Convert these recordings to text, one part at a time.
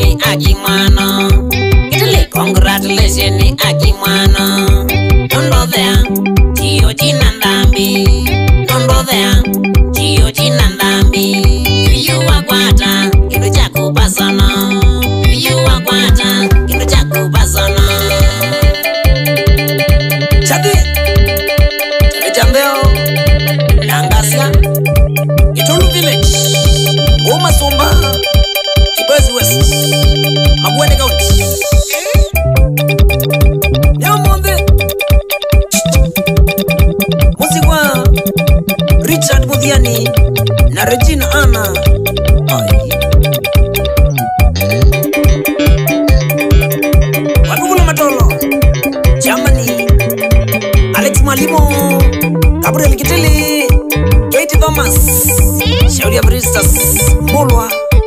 Agimano. Italy, congratulations, Agimano. Don't go there, Gio Chinandambi. Don't go there, Gio Chinandambi. You are Guata, in the Jaco Basana. You are Guata, in the Jaco Basana. Chadi, Jambeo, Langasia, Itulu Village, Omasumba, Kibwezi West, Mabwene County. Nyamonde Musigwa Richard Mudiani na Regina Anna. Wabugula Matolo Germany, Alex Malimo, Gabriel Kiteli, Katie Thomas, Shauria Bristas, Molwa.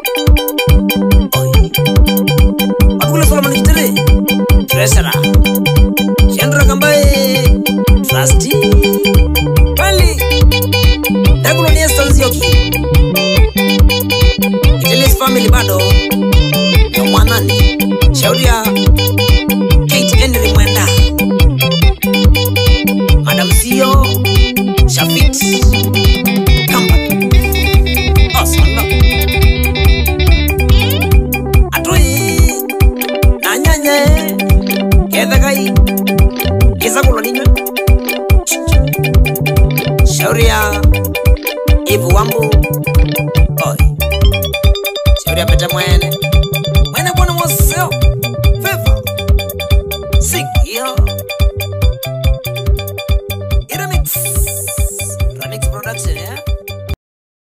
Wabugula Solomon Kiteli, Treasurer, Chandra Kambai, Trustee, Pali, Dagulo Niestas Yoki, Kiteli's family bado, Yomwanani, Shauria,